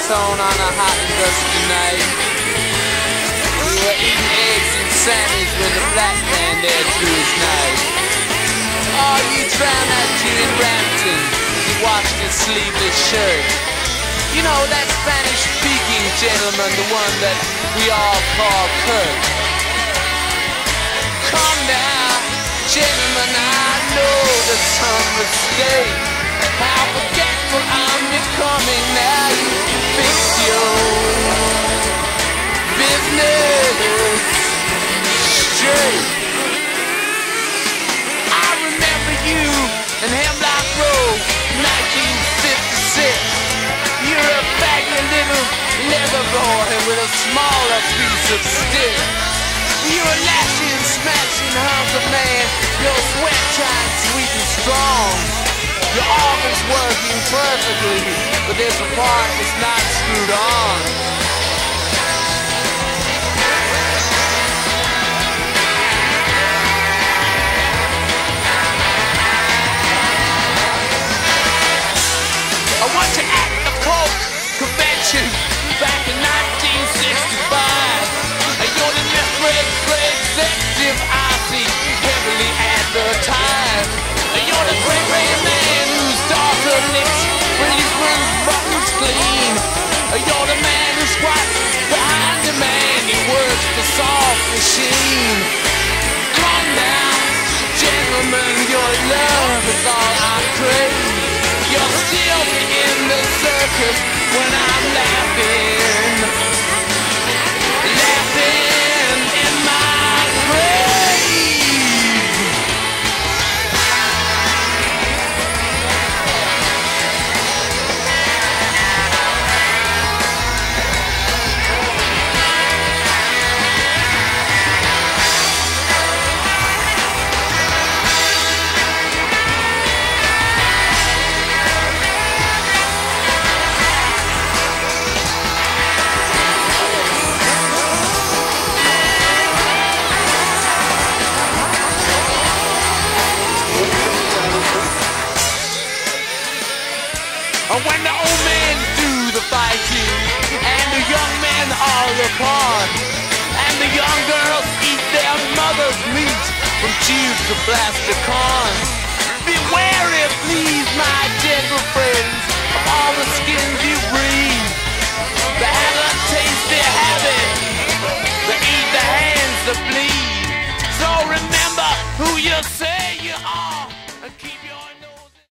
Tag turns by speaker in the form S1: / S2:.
S1: tone on a hot and dusty night. We were eating eggs and sandwiches when the black man there drew his knife. Oh, you drowned out Jimmy Brampton. He washed his sleeveless shirt. You know, that Spanish-speaking gentleman, the one that we all call Kurt. Come now, gentlemen, I know there's some mistake. How forgetful I'm becoming now. You fix your business straight. I remember you in Hemlock Road, 1956. You're a baggy little leather boy with a smaller piece of stick. You're a lashing, smashing hunk of man. Your sweat shines sweet and strong. Your organ's working perfectly, but there's a part that's not screwed on. I want you at the Coke convention back in 1965. You're the Nitro executive I see heavily advertised. You're the great man whose daughter licks policeman's buttons clean. You're the man who squats behind the man who works the soft machine. Come now, gentlemen, your love is all I crave. You're still in the circus when I'm laughing, laughing in my grave. When the old men do the fighting, and the young men are the pawn, and the young girls eat their mother's meat from tubes of plastic corn. Beware it, please, my gentle friends, of all the skins you breathe. They have a tasty habit, they eat the hands that bleed. So remember who you say you are.